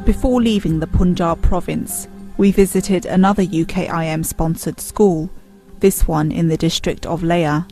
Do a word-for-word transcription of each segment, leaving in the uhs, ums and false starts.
Before leaving the Punjab province, we visited another U K I M-sponsored school, this one in the district of LAYYA.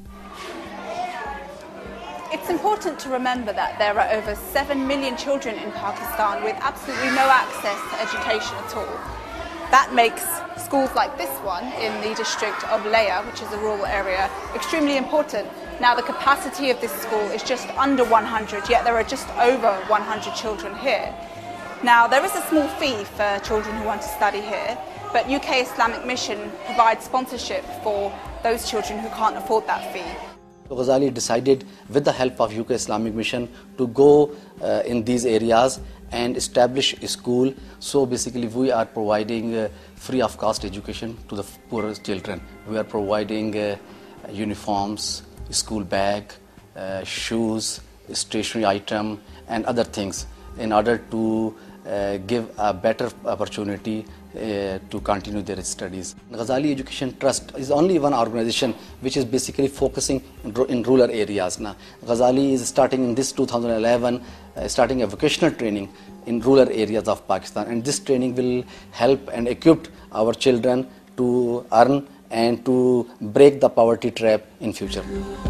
It's important to remember that there are over seven million children in Pakistan with absolutely no access to education at all. That makes schools like this one in the district of LAYYA, which is a rural area, extremely important. Now, the capacity of this school is just under one hundred, yet there are just over one hundred children here. Now, there is a small fee for children who want to study here, but U K Islamic Mission provides sponsorship for those children who can't afford that fee. Ghazali decided, with the help of U K Islamic Mission, to go uh, in these areas and establish a school. So basically we are providing uh, free of cost education to the poorest children. We are providing uh, uniforms, school bag, uh, shoes, stationery item and other things in order to uh, give a better opportunity uh, to continue their studies. Ghazali Educational Trust is only one organization which is basically focusing in, in rural areas. Now, Ghazali is starting in this two thousand eleven, uh, starting a vocational training in rural areas of Pakistan, and this training will help and equip our children to earn and to break the poverty trap in future.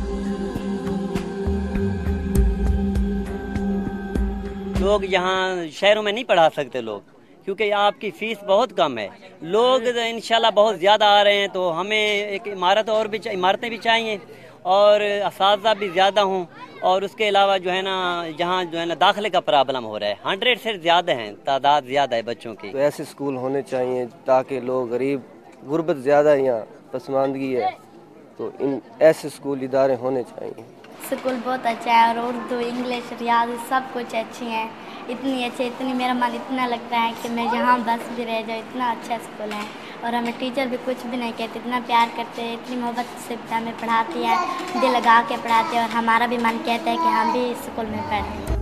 लोग यहाँ शहरों में नहीं पढ़ा सकते लोग, क्योंकि आपकी फ़ीस बहुत कम है। लोग इंशाल्लाह बहुत ज़्यादा आ रहे हैं, तो हमें एक इमारत और भी इमारतें भी चाहिए और असातिज़ा भी ज़्यादा हों, और उसके अलावा जो है ना जहाँ जो है ना दाखिले का प्रॉब्लम हो रहा है, हंड्रेड से ज़्यादा हैं, तादाद ज़्यादा है बच्चों की। तो ऐसे स्कूल होने चाहिए ताकि लोग गरीब, गुर्बत ज़्यादा यहाँ पसमानदगी है, तो इन ऐसे स्कूल इदारे होने चाहिए। स्कूल बहुत अच्छा है और उर्दू, इंग्लिश, रियाज़ी सब कुछ अच्छी हैं, इतनी अच्छी, इतनी मेरा मन इतना लगता है कि मैं जहाँ बस भी रह जाऊँ, इतना अच्छा स्कूल है। और हमें टीचर भी कुछ भी नहीं कहते, इतना प्यार करते हैं, इतनी मोहब्बत से हमें पढ़ाती है, दिल लगा के पढ़ाते हैं, और हमारा भी मन कहता है कि हम भी इस स्कूल में पढ़ें।